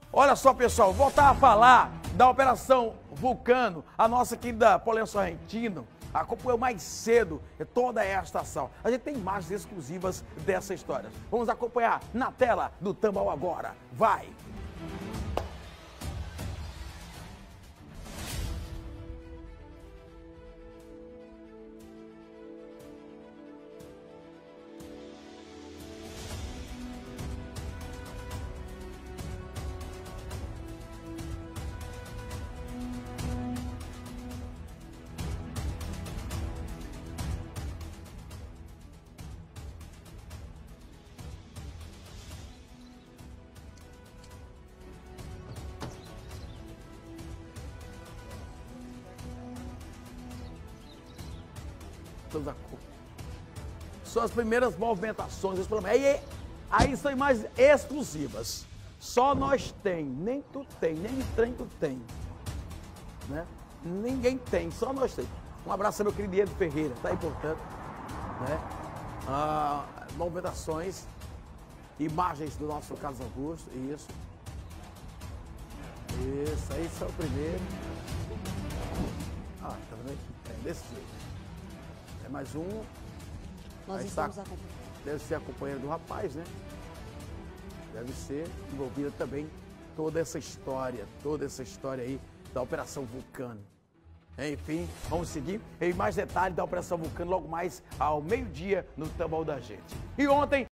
Olha só, pessoal, voltar a falar da Operação Vulcano, a nossa querida Paulinha Sorrentino acompanhou mais cedo toda esta ação. A gente tem imagens exclusivas dessa história. Vamos acompanhar na tela do Tambal agora. Vai! São as primeiras movimentações, aí são imagens exclusivas. Só nós tem, nem tu tem, nem trem tu tem, né? Ninguém tem, só nós tem. Um abraço ao meu querido Diego Ferreira, tá aí, portanto, né? Movimentações, imagens do nosso Carlos Augusto, isso, aí são o primeiro. Tá vendo? É desse jeito. É mais um. Nós estamos acompanhando. Deve ser a companheira do rapaz, né? Deve ser envolvida também toda essa história aí da Operação Vulcano. Enfim, vamos seguir. Em mais detalhes da Operação Vulcano logo mais ao meio-dia no Tambal da gente. E ontem